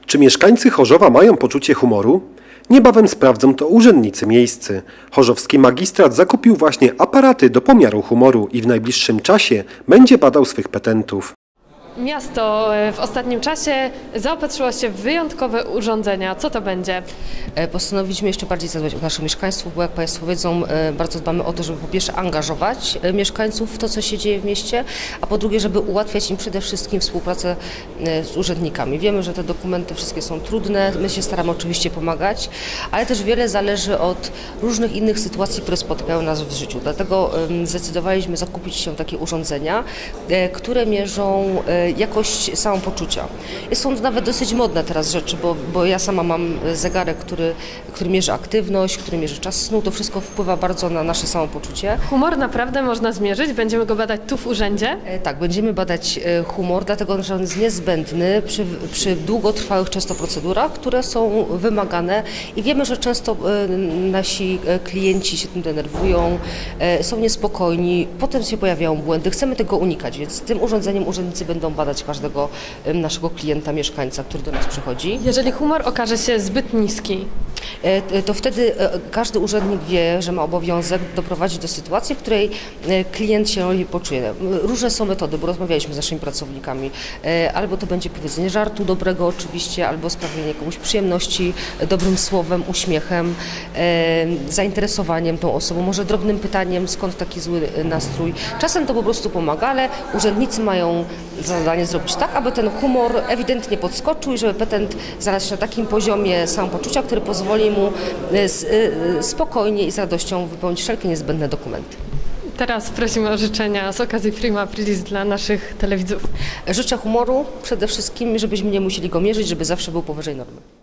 Czy mieszkańcy Chorzowa mają poczucie humoru? Niebawem sprawdzą to urzędnicy miejscy. Chorzowski magistrat zakupił właśnie aparaty do pomiaru humoru i w najbliższym czasie będzie badał swych petentów. Miasto w ostatnim czasie zaopatrzyło się w wyjątkowe urządzenia. Co to będzie? Postanowiliśmy jeszcze bardziej zadbać o naszych mieszkańców, bo jak Państwo wiedzą, bardzo dbamy o to, żeby po pierwsze angażować mieszkańców w to, co się dzieje w mieście, a po drugie, żeby ułatwiać im przede wszystkim współpracę z urzędnikami. Wiemy, że te dokumenty wszystkie są trudne, my się staramy oczywiście pomagać, ale też wiele zależy od różnych innych sytuacji, które spotykają nas w życiu. Dlatego zdecydowaliśmy zakupić się takie urządzenia, które mierzą jakość samopoczucia. Są to nawet dosyć modne teraz rzeczy, bo ja sama mam zegarek, który mierzy aktywność, który mierzy czas snu. To wszystko wpływa bardzo na nasze samopoczucie. Humor naprawdę można zmierzyć? Będziemy go badać tu w urzędzie? Tak, będziemy badać humor, dlatego że on jest niezbędny przy długotrwałych często procedurach, które są wymagane i wiemy, że często nasi klienci się tym denerwują, są niespokojni, potem się pojawiają błędy. Chcemy tego unikać, więc tym urządzeniem urzędnicy będą badać każdego naszego klienta, mieszkańca, który do nas przychodzi. Jeżeli humor okaże się zbyt niski, to wtedy każdy urzędnik wie, że ma obowiązek doprowadzić do sytuacji, w której klient się lepiej poczuje. Różne są metody, bo rozmawialiśmy z naszymi pracownikami. Albo to będzie powiedzenie żartu dobrego oczywiście, albo sprawienie komuś przyjemności dobrym słowem, uśmiechem, zainteresowaniem tą osobą, może drobnym pytaniem, skąd taki zły nastrój. Czasem to po prostu pomaga, ale urzędnicy mają za zadanie zrobić tak, aby ten humor ewidentnie podskoczył i żeby petent znalazł się na takim poziomie samopoczucia, który pozwoli mu spokojnie i z radością wypełnić wszelkie niezbędne dokumenty. Teraz prosimy o życzenia z okazji Prima Aprilis dla naszych telewidzów. Życzę humoru przede wszystkim, żebyśmy nie musieli go mierzyć, żeby zawsze był powyżej normy.